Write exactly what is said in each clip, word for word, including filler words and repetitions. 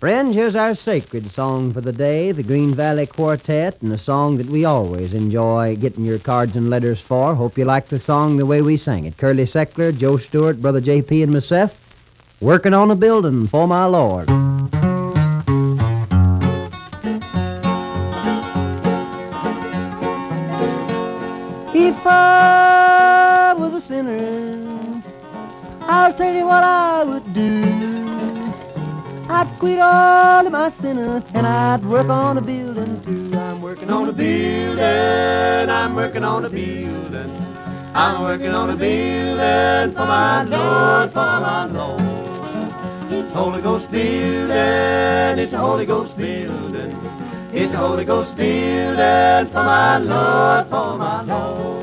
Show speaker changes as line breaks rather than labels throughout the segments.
Friends, here's our sacred song for the day, the Green Valley Quartet, and a song that we always enjoy getting your cards and letters for. Hope you like the song the way we sang it. Curly Seckler, Joe Stuart, Brother J P, and myself, working on a building for my Lord. If I was a sinner, I'll tell you what I would do. I'd quit all of my sinning and I'd work on a building too. I'm working on a building, I'm working on a building. I'm working on a building for my Lord, for my Lord. Holy Ghost building, it's a Holy Ghost building. It's a Holy Ghost building for my Lord, for my Lord.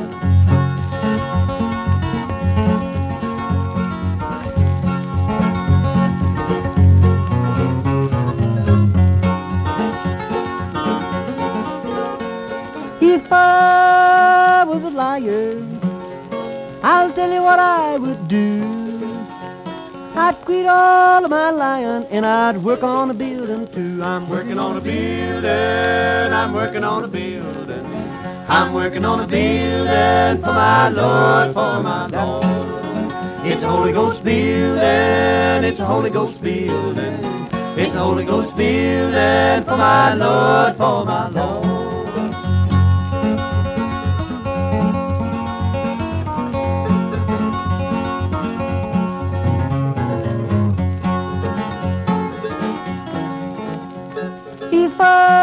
If I was a liar, I'll tell you what I would do. I'd quit all of my lying and I'd work on a building too. I'm working on a building, I'm working on a building. I'm working on a building for my Lord, for my Lord. It's a Holy Ghost building, it's a Holy Ghost building. It's a Holy Ghost building for my Lord, for my Lord. If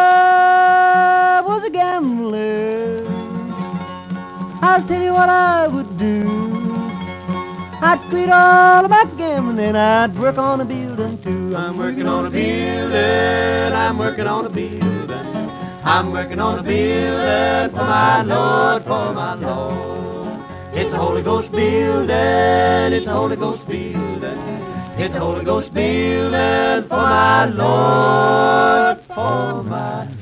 I was a gambler, I'll tell you what I would do. I'd quit all of my gambling, I'd work on a building too. I'm working on a building, I'm working on a building. I'm working on a building for my Lord, for my Lord. It's a Holy Ghost building, it's a Holy Ghost building. It's a Holy Ghost building for my Lord, for my